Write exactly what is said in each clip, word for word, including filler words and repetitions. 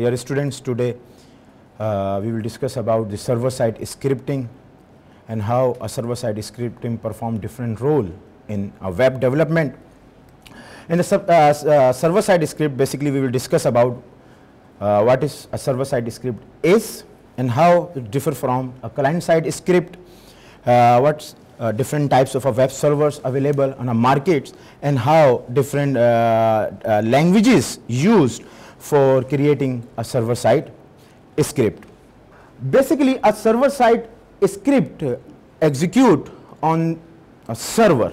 Dear students, today uh, we will discuss about the server-side scripting and how a server-side scripting perform different role in a web development. In the uh, uh, server-side script, basically we will discuss about uh, what is a server-side script is and how it differ from a client-side script, uh, what's uh, different types of uh, web servers available on a market, and how different uh, uh, languages used for creating a server-side script. Basically, a server-side script uh, execute on a server.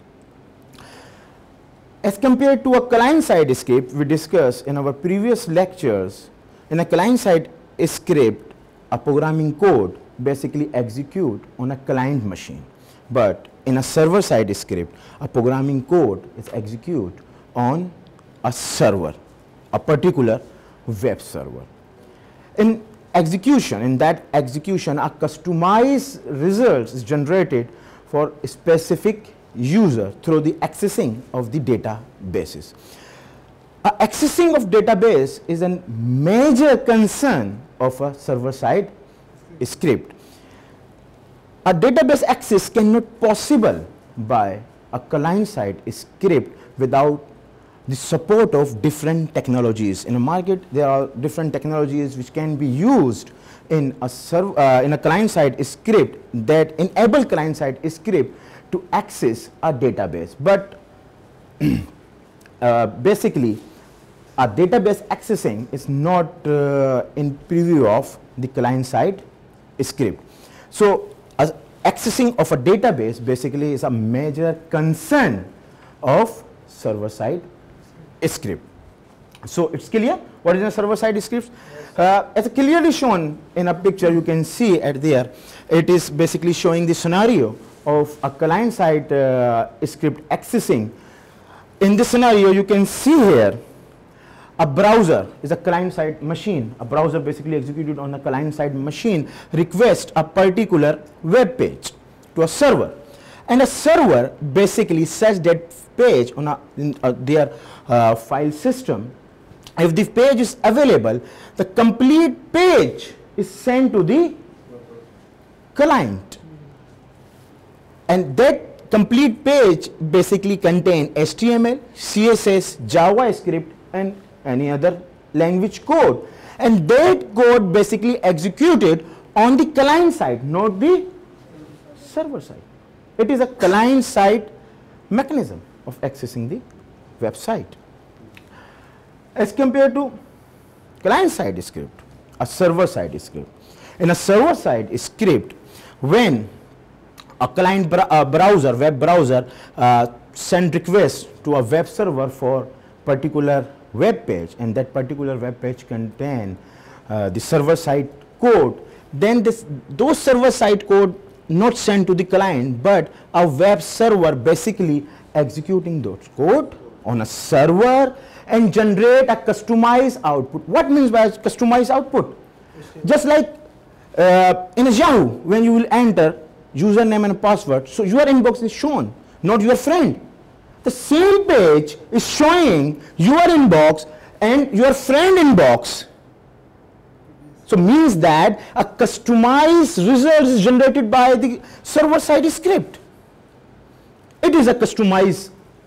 As compared to a client-side script we discussed in our previous lectures, in a client-side script, a programming code basically execute on a client machine. But in a server-side script, a programming code is execute on a server, a particular web server. In execution, in that execution, a customized results is generated for a specific user through the accessing of the databases. Uh, accessing of database is a major concern of a server-side script. A database access cannot possible by a client-side script without the support of different technologies. In a market, there are different technologies which can be used in a serv uh, in a client-side script that enable client-side script to access a database. But uh, basically, a database accessing is not uh, in preview of the client-side script. So, as accessing of a database basically is a major concern of server-side script. So, it's clear what is a server-side script? Uh, as clearly shown in a picture, you can see at there, it is basically showing the scenario of a client-side uh, script accessing. In this scenario, you can see here a browser is a client-side machine. A browser basically executed on a client-side machine requests a particular web page to a server, and a server basically sets that page on a, in, uh, their uh, file system. If the page is available, the complete page is sent to the client. And that complete page basically contains H T M L, C S S, JavaScript, and any other language code. And that code basically executed on the client side, not the server side. It is a client side mechanism of accessing the website. As compared to client side script, a server side script. In a server side script, when a client br uh, browser, web browser, uh, send request to a web server for particular web page, and that particular web page contain uh, the server side code, then this those server side code not sent to the client, but a web server basically executing those code on a server and generate a customized output. What means by customized output? Just like uh, in a Yahoo, when you will enter username and password, so your inbox is shown, not your friend. The same page is showing your inbox and your friend inbox. So means that a customized result is generated by the server side script. It is a customized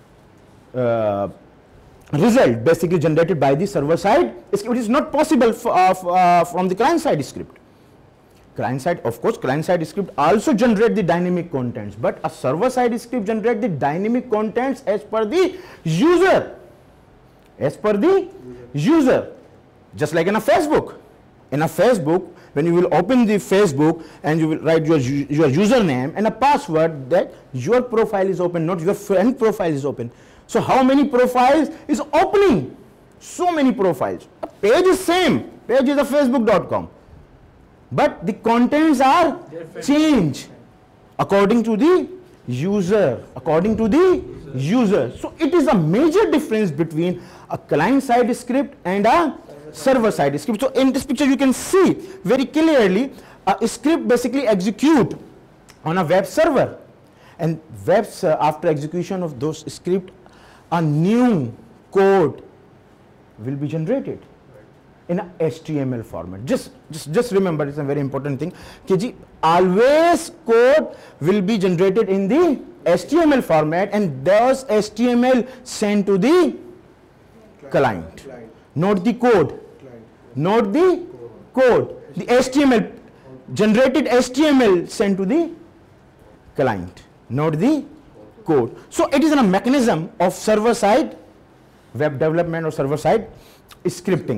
uh, result basically generated by the server side script. It is not possible for, uh, uh, from the client side script. Client side, of course, client side script also generate the dynamic contents, but a server side script generate the dynamic contents as per the user, as per the user, just like in a Facebook. In a Facebook, when you will open the Facebook and you will write your, your username and a password, that your profile is open, not your friend profile is open. So how many profiles is opening? So many profiles. A page is same, page is a facebook dot com. But the contents are changed according to the user, according to the user. So it is a major difference between a client-side script and a server-side script. So in this picture you can see very clearly a script basically execute on a web server, and web uh, after execution of those script, a new code will be generated. in a H T M L format. Just, just, just remember, it's a very important thing. Ki ji, always code will be generated in the H T M L format, and those H T M L sent to the client, client. client. Not the code, client. Not the code. code. The H T M L, generated H T M L sent to the client, not the code. So it is a mechanism of server-side web development or server-side scripting.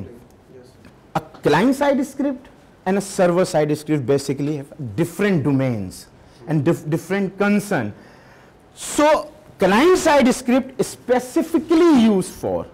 A client-side script and a server-side script basically have different domains and dif different concern. So client-side script is specifically used for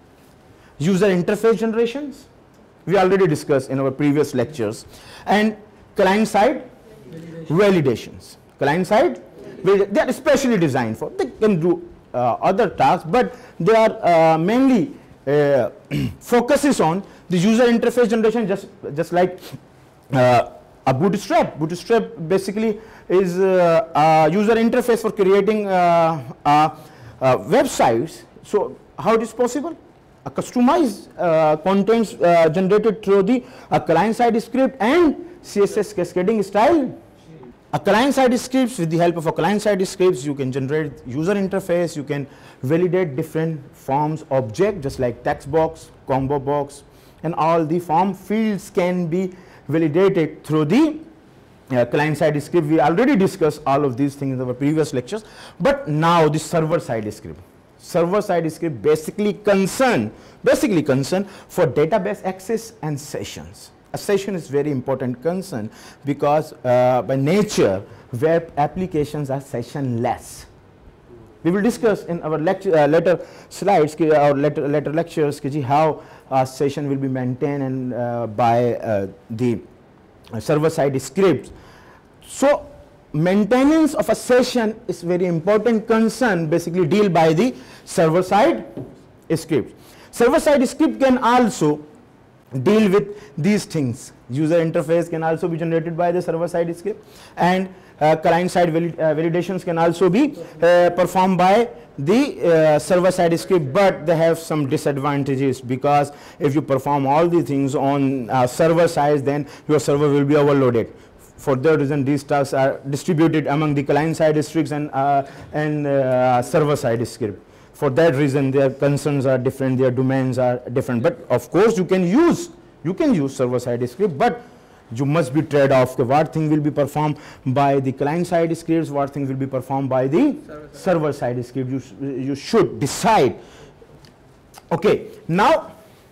user interface generations. We already discussed in our previous lectures. And client-side validations. Client-side, they are especially designed for. They can do uh, other tasks, but they are uh, mainly uh, focuses on the user interface generation, just just like uh, a Bootstrap. Bootstrap basically is uh, a user interface for creating uh, uh, uh, websites. So how it is possible? A customized uh, contents uh, generated through the uh, client-side script and C S S cascading style. A client-side scripts, with the help of a client-side scripts, you can generate user interface, you can validate different forms object, just like text box, combo box, and all the form fields can be validated through the uh, client-side script. We already discussed all of these things in our previous lectures, but now the server-side script. Server-side script basically concern, basically concern for database access and sessions. A session is very important concern because uh, by nature web applications are session-less. We will discuss in our lecture, uh, later slides or later, later lectures how a session will be maintained and uh, by uh, the uh, server-side scripts. So maintenance of a session is very important concern, basically deal by the server-side script. Server-side script can also deal with these things. User interface can also be generated by the server-side script, and uh, client-side valid, uh, validations can also be uh, performed by the uh, server-side script, but they have some disadvantages, because if you perform all the things on uh, server side, then your server will be overloaded. For that reason, these tasks are distributed among the client-side scripts and, uh, and uh, server-side script. For that reason, their concerns are different, their domains are different. But of course, you can use you can use server-side script, but you must be trade-off. What thing will be performed by the client-side scripts, what thing will be performed by the server-side script. You sh you should decide. Okay, now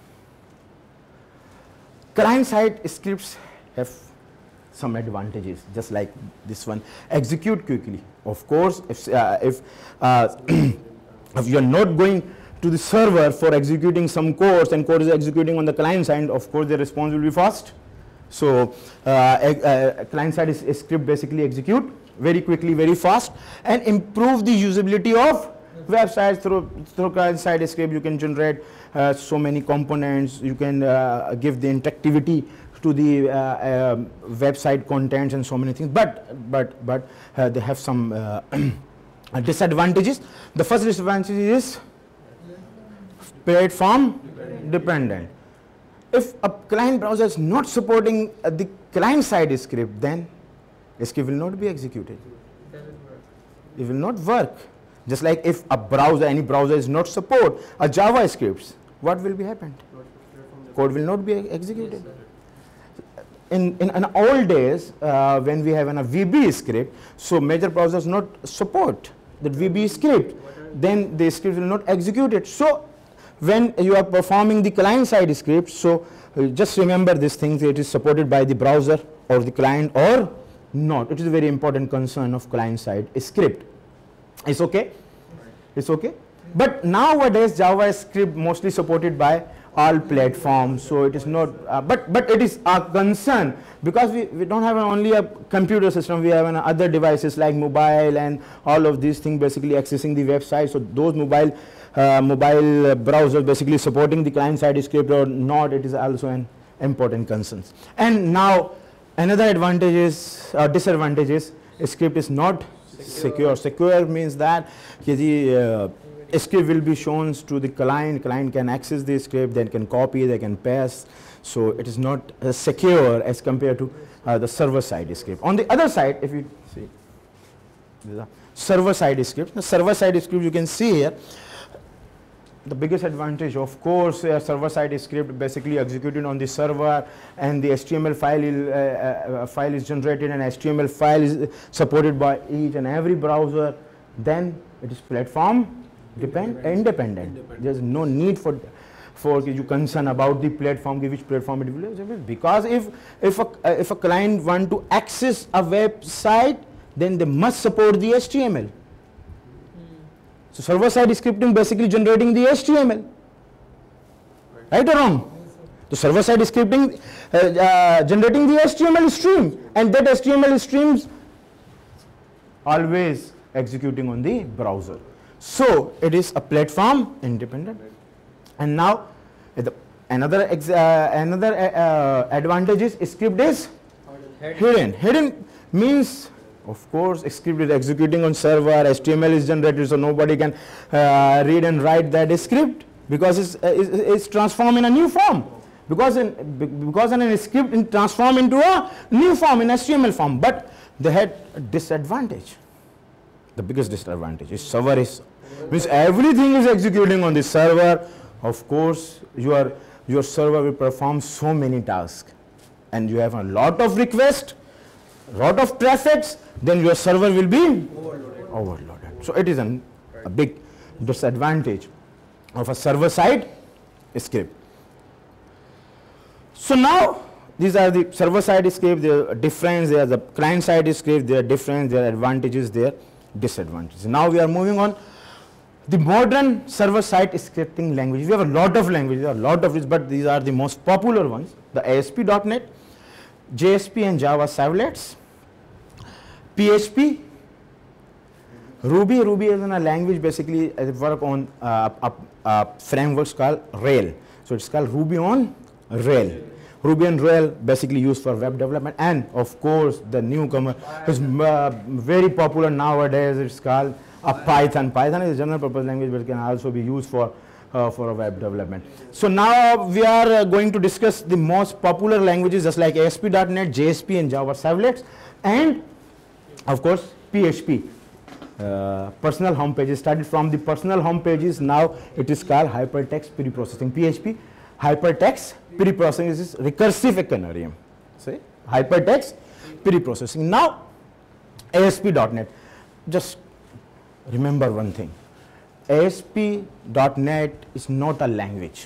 client-side scripts have some advantages, just like this one. Execute quickly. Of course, if uh, if uh, if you are not going to the server for executing some codes and code is executing on the client side, of course the response will be fast. So uh, uh, client side is, is script basically execute very quickly, very fast, and improve the usability of websites through through client side script. You can generate uh, so many components. You can uh, give the interactivity to the uh, uh, website contents and so many things. But but but uh, they have some uh, disadvantages. The first disadvantage is platform dependent. If a client browser is not supporting uh, the client side script, then script will not be executed. It will not work. Just like if a browser, any browser is not support a JavaScript, what will be happened? Code will not be executed. In, in, in old days, uh, when we have an, a V B script, so major browsers not support that V B script, then the script will not execute it. So when you are performing the client-side script, so uh, just remember this thing, that it is supported by the browser or the client or not. It is a very important concern of client-side script. It's okay? It's okay? But nowadays, JavaScript mostly supported by all platforms, so it is not, uh, but but it is a concern, because we, we don't have an only a computer system, we have an other devices like mobile and all of these things basically accessing the website. So those mobile uh, mobile uh, browsers basically supporting the client-side script or not, it is also an important concern. And now another advantage is, uh, disadvantage is, script is not secure. Secure, secure means that the uh, script will be shown to the client, client can access the script, they can copy, they can paste. So it is not uh, secure as compared to uh, the server-side script. On the other side, if you see, the server-side script, the server-side script you can see here, the biggest advantage, of course, a server-side script basically executed on the server, and the H T M L file is, uh, uh, file is generated, and H T M L file is supported by each and every browser. Then it is platform depend independent. independent. There is no need for for you concern about the platform, which platform it will use. Because if if a uh, if a client want to access a website, then they must support the H T M L. So server-side scripting basically generating the H T M L, right or wrong? The server-side scripting uh, uh, generating the H T M L stream, and that H T M L streams always executing on the browser. So it is a platform independent. And now the another ex uh, another uh, advantage is script is hidden. Hidden means, of course, script is executing on server, H T M L is generated, so nobody can uh, read and write that script because it's, uh, it's, it's transformed in a new form. Because in, because in a script is transformed into a new form, in H T M L form. But they had a disadvantage. The biggest disadvantage is server is, means everything is executing on the server. Of course, your, your server will perform so many tasks, and you have a lot of requests, lot of traffics, then your server will be overloaded. overloaded. So it is an, a big disadvantage of a server-side script. So now these are the server-side script, their difference, there are the client-side script, their difference, their advantages, their disadvantages. Now we are moving on. The modern server-side scripting language. We have a lot of languages, a lot of it, but these are the most popular ones. The A S P dot net, J S P and Java servlets, P H P, Ruby. Ruby is in a language basically it work on uh, a, a frameworks called Rail. So it's called Ruby on Rail. Ruby on Rail basically used for web development, and of course the newcomer is uh, very popular nowadays. It's called a Python. Python is a general purpose language, but it can also be used for uh, for a web development. So now we are uh, going to discuss the most popular languages, just like A S P dot net, J S P and Java servlets, and of course P H P. Uh, personal home pages. Started from the personal home pages, now it is called hypertext preprocessing. P H P, hypertext preprocessing is recursive canarium. See, hypertext preprocessing. Now A S P dot net. Just remember one thing, A S P dot net is not a language.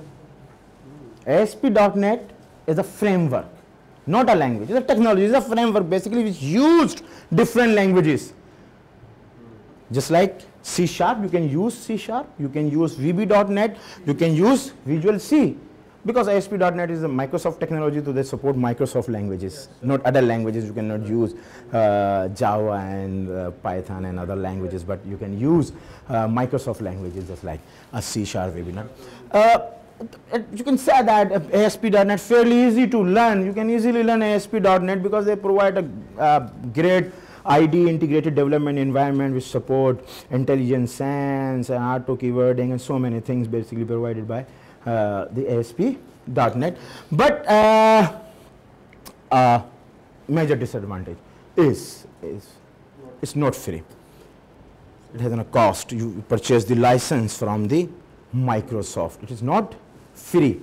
A S P dot net is a framework, not a language. It's a technology, it's a framework basically which used different languages. Just like C sharp, you can use C sharp, you can use V B dot net, you can use Visual C. Because A S P dot net is a Microsoft technology, so they support Microsoft languages, yes. Not other languages. You cannot use uh, Java and uh, Python and other languages, but you can use uh, Microsoft languages just like a C sharp, V B dot net. Uh, you can say that A S P dot net fairly easy to learn. You can easily learn A S P dot net because they provide a uh, great I D E integrated development environment which support intelligent sense and auto keywording and so many things basically provided by uh, the A S P dot net. But uh, uh, major disadvantage is, is it's not free. It has a cost. You purchase the license from the Microsoft. It is not free.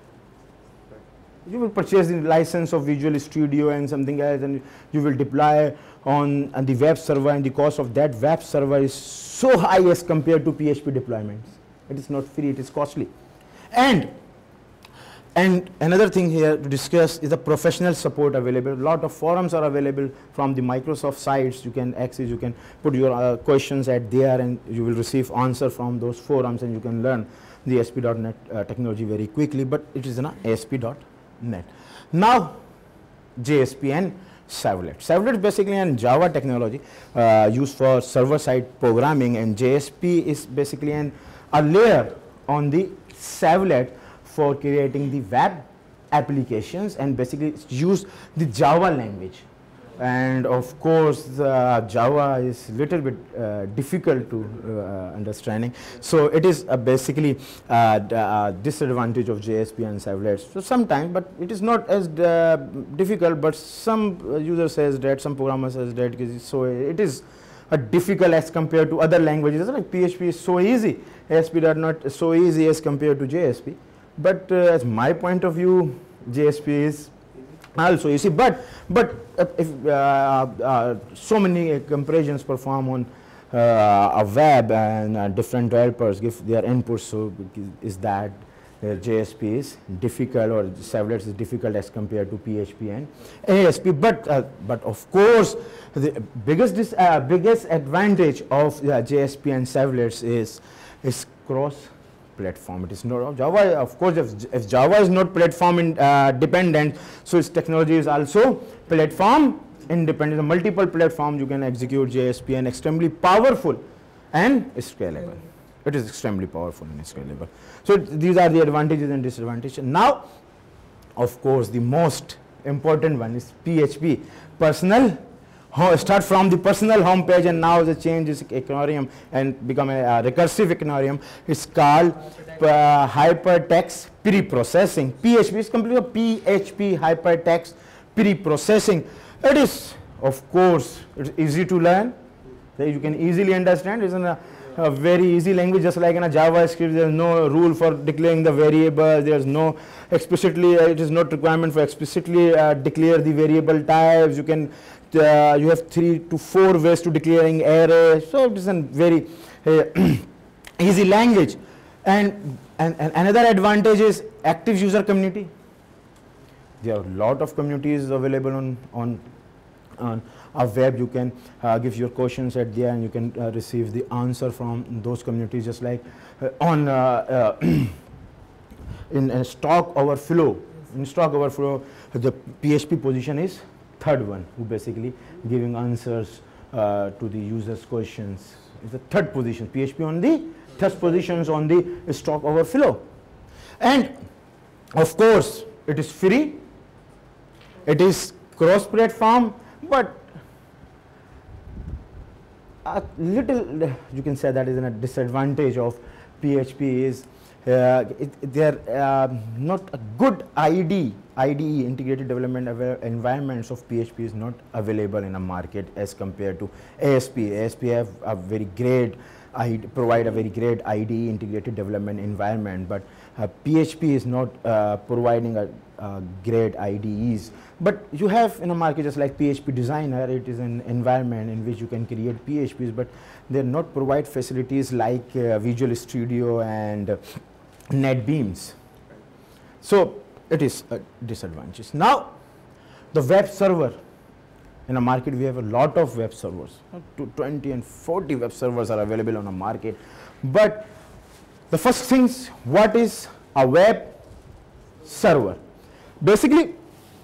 You will purchase the license of Visual Studio and something else, and you will deploy on, on the web server, and the cost of that web server is so high as compared to P H P deployments. It is not free, it is costly. And, and another thing here to discuss is the professional support available. A lot of forums are available from the Microsoft sites. You can access, you can put your uh, questions at there, and you will receive answer from those forums, and you can learn the A S P dot net uh, technology very quickly, but it is in A S P dot net. Now J S P and servlet. Servlet is basically a Java technology uh, used for server-side programming, and J S P is basically an, a layer on the servlet for creating the web applications, and basically use the Java language and of course uh, Java is little bit uh, difficult to uh, understanding. So it is uh, basically uh, the uh, disadvantage of J S P and servlets. So sometimes, but it is not as uh, difficult. But some uh, user says that, some programmer says that, so it is uh, difficult as compared to other languages. Like P H P is so easy, A S P is not so easy as compared to J S P. But uh, as my point of view, J S P is also easy. But but uh, if uh, uh, so many uh, comparisons perform on uh, a web, and uh, different developers give their inputs, so is that uh, J S P is difficult, or servlets is difficult as compared to P H P and A S P. But uh, but of course, the biggest dis uh, biggest advantage of uh, J S P and servlets is is cross platform. It is not Java. Of course, if, if Java is not platform in, uh, dependent, so its technology is also platform independent. Multiple platforms you can execute J S P, and extremely powerful and scalable. It is extremely powerful and scalable. So these are the advantages and disadvantages. Now, of course, the most important one is P H P, personal. Start from the personal home page, and now the change is Ignorium and become a uh, recursive Ignorium. It's called uh, hypertext pre-processing. P H P is completely P H P, hypertext pre-processing. It is, of course, it's easy to learn. So you can easily understand. It's in a, a very easy language, just like in a JavaScript. There is no rule for declaring the variable. There is no explicitly. Uh, it is not requirement for explicitly uh, declare the variable types. You can. Uh, you have three to four ways to declaring array, so it is a very uh, easy language. And, and, and another advantage is active user community. There are a lot of communities available on, on, on a web. You can uh, give your questions at there, and you can uh, receive the answer from those communities, just like uh, on uh, uh, in uh, Stack Overflow. In Stack Overflow, the P H P position is third one, who basically giving answers uh, to the users' questions. It's the third position. P H P on the third positions on the Stack Overflow. And of course, it is free. It is cross-platform, but a little, you can say that is a disadvantage of P H P is uh, it, they're uh, not a good I D. I D E, integrated development environments of P H P, is not available in a market as compared to A S P. A S P have a very great, I provide a very great I D E, integrated development environment, but uh, P H P is not uh, providing a, a great I D Es. But you have in a market just like P H P Designer. It is an environment in which you can create P H Ps, but they not provide facilities like uh, Visual Studio and uh, NetBeans. So it is a disadvantage. Now, the web server. In a market, we have a lot of web servers. To twenty and forty web servers are available on a market. But the first things, what is a web server? Basically,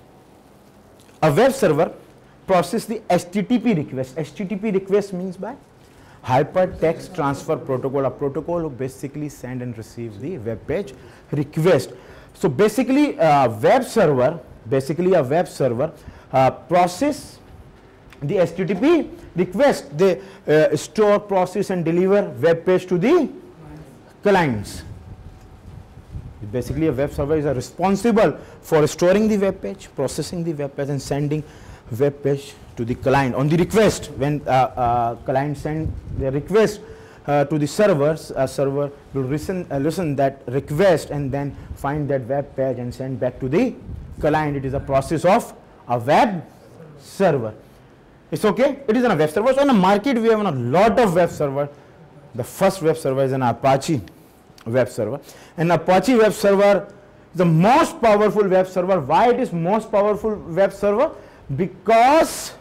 a web server processes the H T T P request. H T T P request means by Hypertext Transfer Protocol, a protocol who basically send and receive the web page request. So basically, a web server, basically a web server uh, process the H T T P request. They uh, store, process, and deliver web page to the clients. Basically, a web server is uh, responsible for storing the web page, processing the web page, and sending web page to the client on the request. When uh, uh, client send the request uh, to the servers, a server will listen, uh, listen that request and then find that web page and send back to the client. It is a process of a web server. It's okay. It is a web server. So in the market, we have a lot of web server. The first web server is an Apache web server. And Apache web server is the most powerful web server. Why it is most powerful web server? Because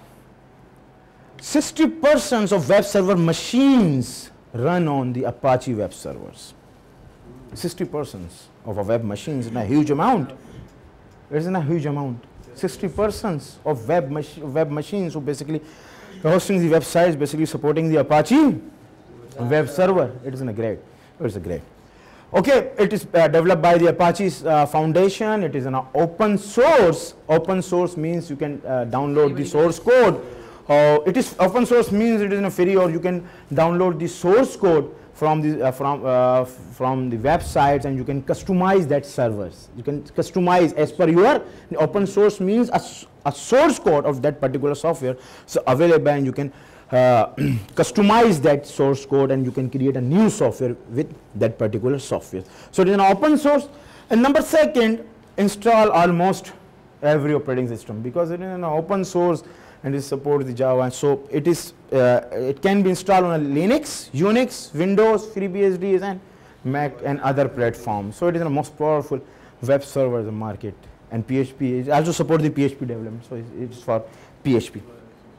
sixty percent of web server machines run on the Apache web servers. sixty percent of a web machines is a huge amount. It is a huge amount. sixty percent of web, mach web machines who basically hosting the websites, basically supporting the Apache web server. It is a great. It is a great. Okay, it is uh, developed by the Apache uh, Foundation. It is an open source. Open source means you can uh, download the source code. Uh, it is open source means it is in a free, or you can download the source code from the uh, from uh, from the websites, and you can customize that servers. You can customize as per your. Open source means a, a source code of that particular software so available, and you can uh, customize that source code, and you can create a new software with that particular software. So it is an open source. And number second, install almost every operating system, because it is an open source and it supports the Java. So it is uh, it can be installed on a Linux, Unix, Windows, FreeBSD, and Mac and other platforms. So it is the most powerful web server in the market. And P H P it also supports the P H P development. So it is for P H P.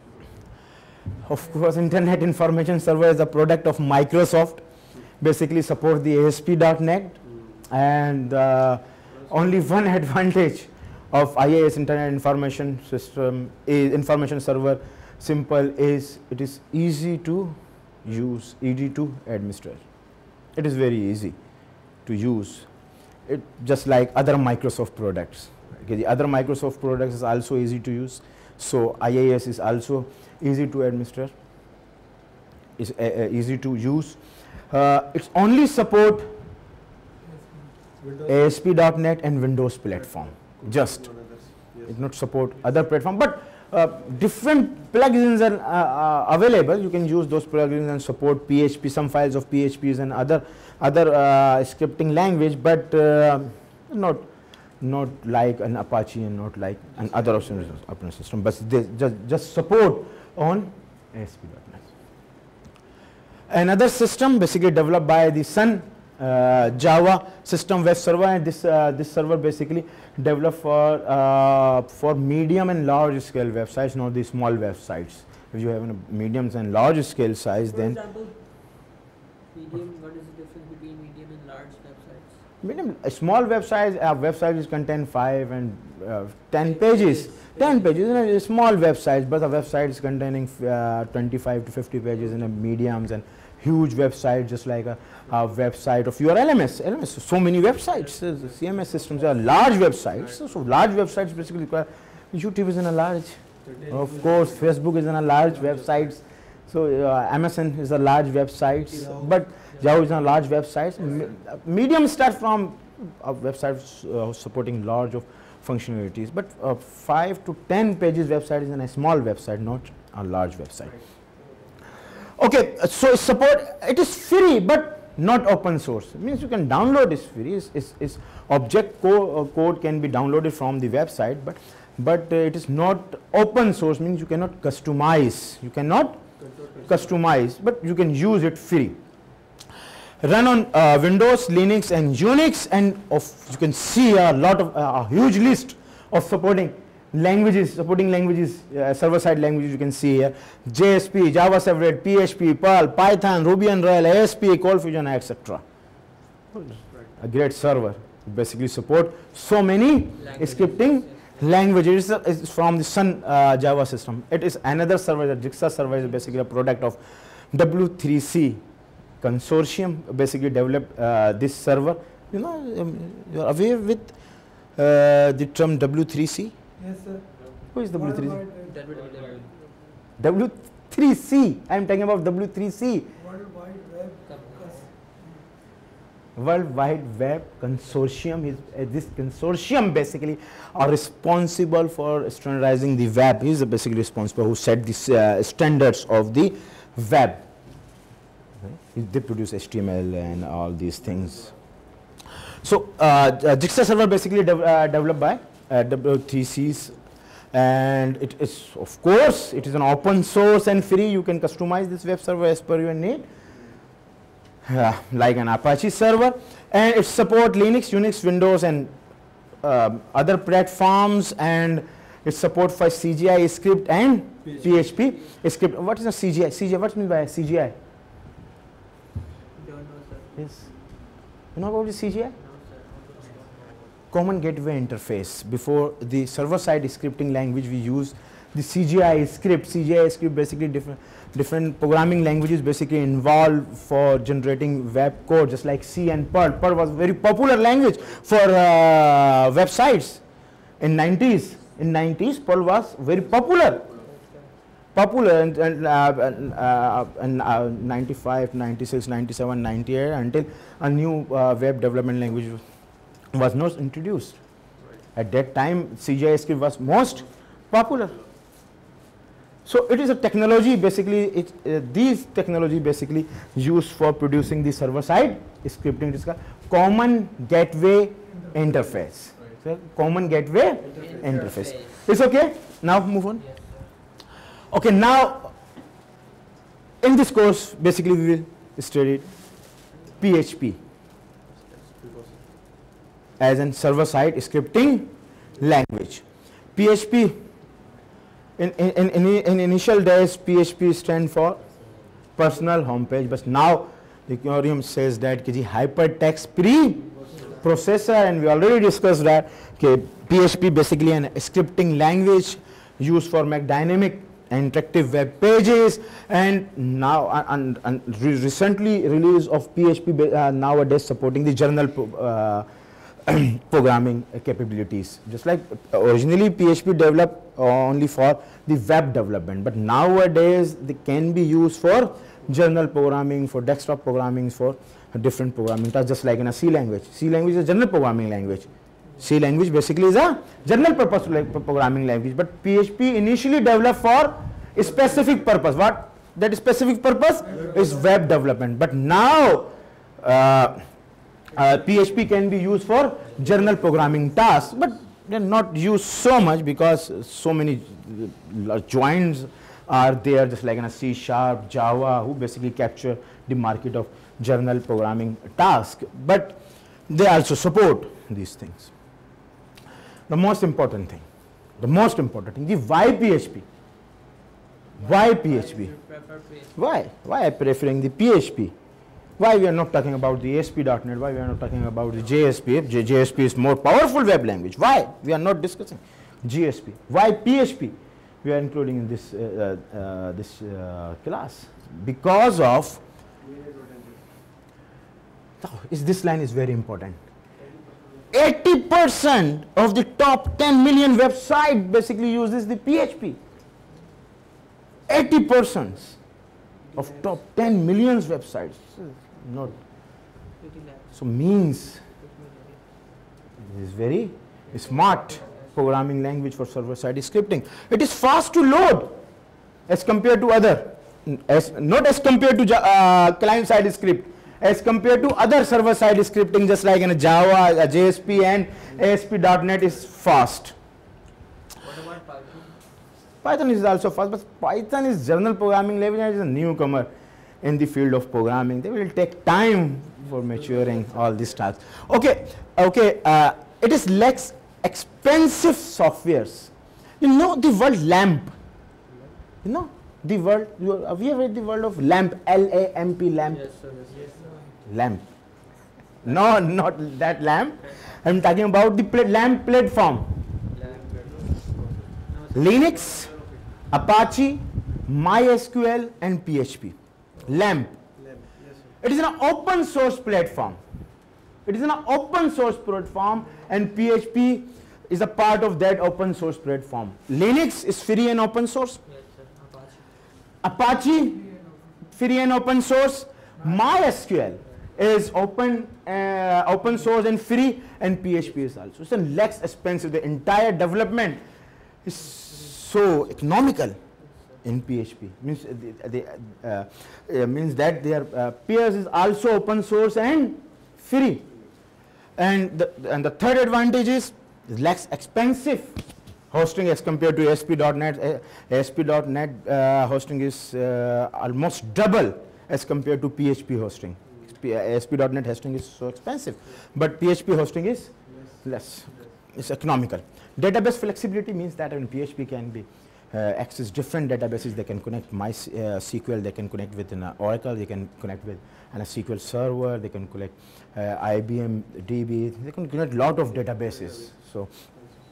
Of course, Internet Information Server is a product of Microsoft. Basically support the A S P dot net, and uh, only one advantage of I I S Internet Information System is Information Server simple is it is easy to use, easy to administer. It is very easy to use. It just like other Microsoft products. Okay, the other Microsoft products is also easy to use. So I I S is also easy to administer. Is uh, uh, easy to use. Uh, it's only support A S P dot net and Windows platform. Just it not support other platform, but uh, different plugins are uh, uh, available. You can use those plugins and support P H P, some files of P H Ps and other other uh, scripting language, but uh, not not like an Apache and not like an other operating system, but they just just support on A S P dot net. Another system basically developed by the Sun Uh, Java system web server, and this uh, this server basically developed for uh, for medium and large scale websites, not the small websites. If you have a medium and large scale size, for then example, medium. What is the difference between medium and large websites? medium a small websites uh, websites contain five and uh, ten pages. ten pages in a small websites, but a website is containing uh, twenty-five to fifty pages in a mediums, and huge website just like a, a website of your L M S. L M S, so many websites. Uh, C M S systems are large websites. So, so large websites basically require. YouTube is in a large. Of course, Facebook is in a large websites. So uh, M S N is a large websites, but Yahoo is a large websites. Me medium start from uh, websites uh, supporting large of functionalities, but uh, five to ten pages website is in a small website, not a large website. Okay, so support, it is free but not open source. It means you can download is free. Is is, is object co uh, code can be downloaded from the website, but but uh, it is not open source. Means you cannot customize. You cannot customize, but you can use it free. Run on uh, Windows, Linux, and Unix, and of you can see a lot of uh, a huge list of supporting languages, supporting languages, uh, server-side languages you can see here. J S P, Java Servlet, P H P, Perl, Python, Ruby on Rails, A S P, Cold Fusion, et cetera. A great server. Basically support so many languages. Scripting languages. It's from the Sun uh, Java system. It is another server. The Jigsaw server is basically a product of W three C consortium. Basically developed uh, this server. You know, um, you are aware with uh, the term W three C? Yes, sir. Who is W three C? W W three C. I am talking about W three C. World Wide Web. World Wide Web Consortium. Is uh, this consortium basically are responsible for standardizing the web. He is basically responsible who set the uh, standards of the web. Okay. They produce H T M L and all these things. So uh, Jigsaw server basically de uh, developed by uh, W three Cs, and it is, of course, it is an open source and free. You can customize this web server as per your need, uh, like an Apache server, and it supports Linux, Unix, Windows, and uh, other platforms, and it supports for C G I script and P H P script. What is a C G I? C G I. What mean by C G I? Don't know, sir. Yes. You know about the C G I? Common Gateway Interface. Before the server-side scripting language, we use the C G I script. C G I script basically different different programming languages basically involved for generating web code, just like C and Perl. Perl was very popular language for uh, websites in nineties. In nineties, Perl was very popular. Popular and, and, uh, and, uh, and uh, ninety-five, ninety-six, ninety-seven, ninety-eight, until a new uh, web development language was not introduced. At that time, C G I script was most popular. So it is a technology basically, it, uh, these technology basically used for producing the server side scripting. It is called common gateway interface. So common gateway interface. interface. It's okay? Now move on. Yes. Okay, now in this course basically we will study P H P as a server side scripting language. P H P in, in, in, in initial days P H P stand for personal homepage, but now the Ethereum says that ki hypertext pre-processor, and we already discussed that okay, P H P basically an scripting language used for make dynamic interactive web pages, and now uh, and, and re recently release of P H P uh, nowadays supporting the journal pro uh, programming capabilities. Just like originally P H P developed only for the web development, but nowadays they can be used for journal programming, for desktop programming, for different programming tasks, just like in a C language. C language is a general programming language. C language basically is a general purpose like programming language, but P H P initially developed for a specific purpose. What that specific purpose is web development, but now uh, uh, P H P can be used for general programming tasks, but they are not used so much because so many joins are there, just like in a C sharp, Java, who basically capture the market of general programming tasks, but they also support these things. The most important thing, the most important thing, the why P H P? Why P H P? Why? Why I am preferring the P H P? Why we are not talking about the A S P dot net? Why we are not talking about the J S P? J S P is more powerful web language. Why? We are not discussing G S P. Why P H P? We are including in this uh, uh, this uh, class because of oh, is this line is very important. eighty percent of the top ten million website basically uses the P H P. eighty percent of top ten million websites. Not so means it is very smart programming language for server-side scripting. It is fast to load as compared to other, as not as compared to uh, client-side script, as compared to other server-side scripting, just like in a Java, a J S P and A S P dot net is fast. What about Python? Python is also fast, but Python is general programming language and is a newcomer in the field of programming. They will take time for maturing all these tasks. Okay, okay, uh, it is less expensive softwares. You know the word LAMP. You know the word. You, have you heard the word of LAMP? L A M P, LAMP. Yes, sir. Yes, sir. LAMP. No, not that LAMP. I'm talking about the pla LAMP platform. Linux, Apache, MySQL, and P H P. LAMP. It is an open source platform. It is an open source platform, and P H P is a part of that open source platform. Linux is free and open source. Yes, sir. Apache. Apache, free and open source. MySQL is open, uh, open source and free, and P H P is also. It's less expensive. The entire development is so economical in P H P. Means uh, they, uh, uh, means that their uh, peers is also open source and free. And the, and the third advantage is less expensive hosting as compared to A S P dot net. A S P dot net uh, hosting is uh, almost double as compared to P H P hosting. A S P dot net hosting is so expensive, but P H P hosting is less. It's economical. Database flexibility means that in P H P can be uh, access different databases. They can connect MySQL, they can connect with an uh, Oracle, they can connect with an, a S Q L server, they can connect uh, I B M D B, they can connect lot of databases. So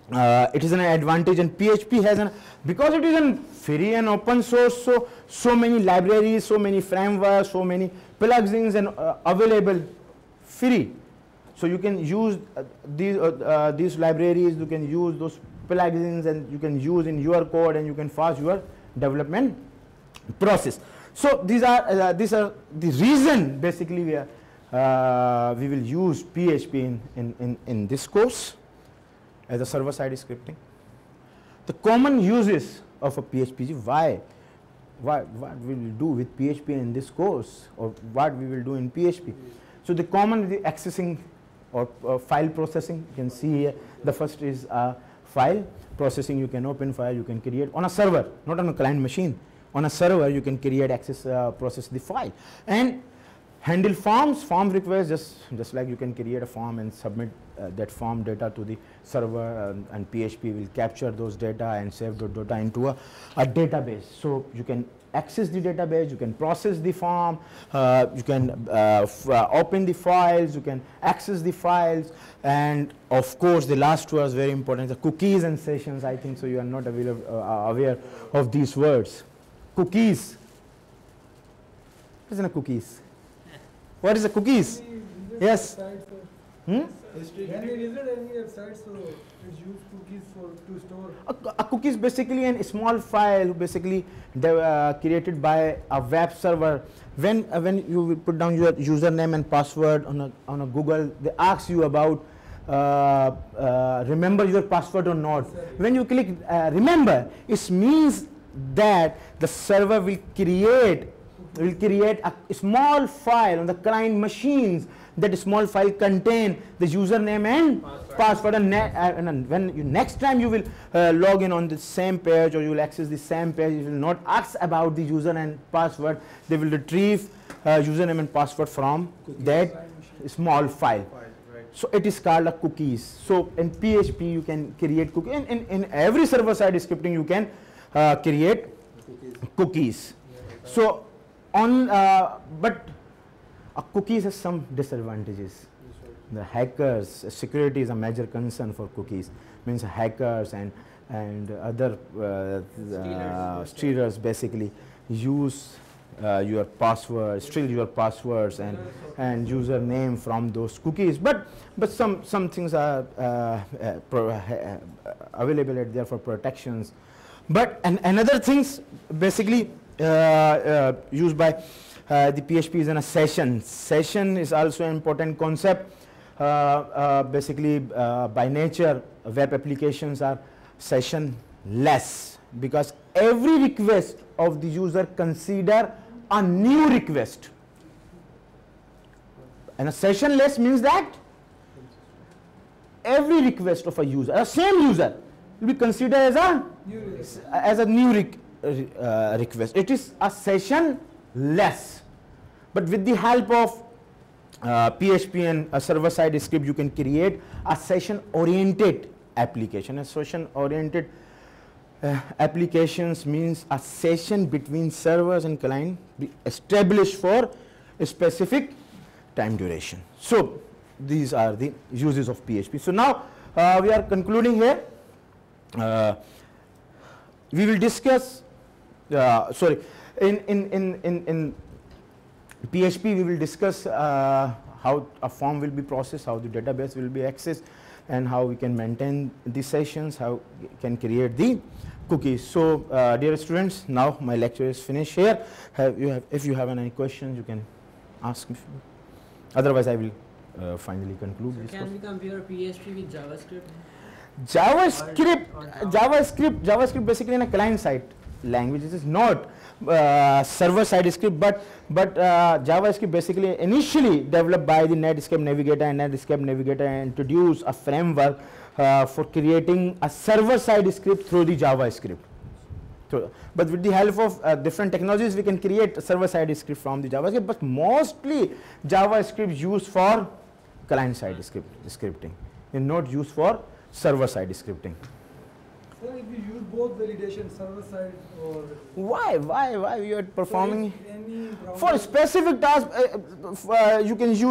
uh, it is an advantage, and P H P has an, because it is an free and open source, so so many libraries, so many frameworks, so many plugins and uh, available free. So you can use uh, these uh, uh, these libraries, you can use those plugins, and you can use in your code, and you can fast your development process. So these are uh, these are the reason basically we are uh, we will use P H P in, in, in, in this course as a server-side scripting. The common uses of a P H P, why, why, what we will do with P H P in this course, or what we will do in P H P. So the common, the accessing or uh, file processing, you can see here, the first is uh, file processing. You can open file, you can create on a server, not on a client machine. On a server, you can create, access, uh, process the file, and handle forms, form requests, just, just like you can create a form and submit uh, that form data to the server, and, and P H P will capture those data and save the data into a, a database. So you can access the database, you can process the form, uh, you can uh, f uh, open the files, you can access the files, and of course the last two are very important, the cookies and sessions. I think so you are not aware of, uh, aware of these words. Cookies. What is a cookies? What is a cookies? Yes. Hmm? When we visit any website, so it's use cookies for to store. A, a cookie is basically a small file, basically uh, created by a web server. When uh, when you will put down your username and password on a on a Google, they ask you about uh, uh, remember your password or not. When you click uh, remember, it means that the server will create will create a small file on the client machines. That small file contain the username and password, password and, uh, and when you next time you will uh, log in on the same page, or you will access the same page, you will not ask about the user and password. They will retrieve uh, username and password from cookies, that small file. Right. So it is called a cookies. So in P H P you can create cookies. In, in, in every server-side scripting you can uh, create cookies. cookies. Yeah, so on, uh, but a cookies has some disadvantages. The hackers, uh, security is a major concern for cookies. Means hackers and and other uh, uh, stealers basically use uh, your password, steal your passwords and and username from those cookies. But but some some things are uh, uh, pro uh, available at there for protections. But and another things basically uh, uh, used by Uh, the P H P is in a session. Session is also an important concept. Uh, uh, basically, uh, by nature, web applications are session-less, because every request of the user consider a new request. And a session-less means that every request of a user, a same user, will be considered as a new as a new re uh, request. It is a session-less. But with the help of uh, P H P and a server-side script, you can create a session-oriented application. A session-oriented uh, applications means a session between servers and client be established for a specific time duration. So these are the uses of P H P. So now uh, we are concluding here. Uh, we will discuss. Uh, sorry, in in in in in. P H P we will discuss uh, how a form will be processed, how the database will be accessed, and how we can maintain the sessions, how we can create the cookies. So uh, dear students, now my lecture is finished here. Have you have, if you have any questions, you can ask me. Otherwise I will uh, finally conclude So this can course. we compare P H P with JavaScript? JavaScript, Or- or JavaScript, JavaScript basically in a client-side language. This is not uh, server-side script, but but uh, JavaScript basically initially developed by the Netscape Navigator, and Netscape Navigator introduced a framework uh, for creating a server-side script through the JavaScript. So, but with the help of uh, different technologies, we can create a server-side script from the JavaScript. But mostly JavaScript used for client-side script scripting, and not used for server-side scripting. So if you use both validation, server side or Why? Why? Why you are performing? so if any For browser- specific task, uh, uh, you can use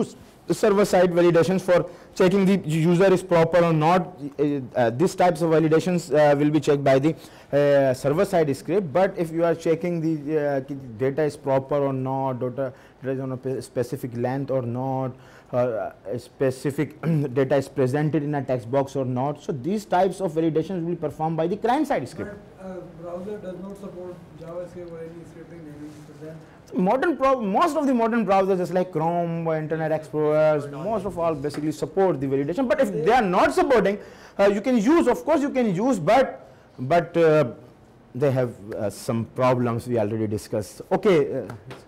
the server side validations for checking the user is proper or not. Uh, uh, these types of validations uh, will be checked by the uh, server side script. But if you are checking the uh, data is proper or not, data is on a specific length or not, uh, a specific data is presented in a text box or not, so these types of validations will be performed by the client side script. But uh, browser does not support JavaScript or any scripting language for that. Modern pro most of the modern browsers, just like Chrome, Internet Explorers, most of all basically support the validation. But if they are not supporting, uh, you can use, of course you can use, but but uh, they have uh, some problems we already discussed. Okay. Uh,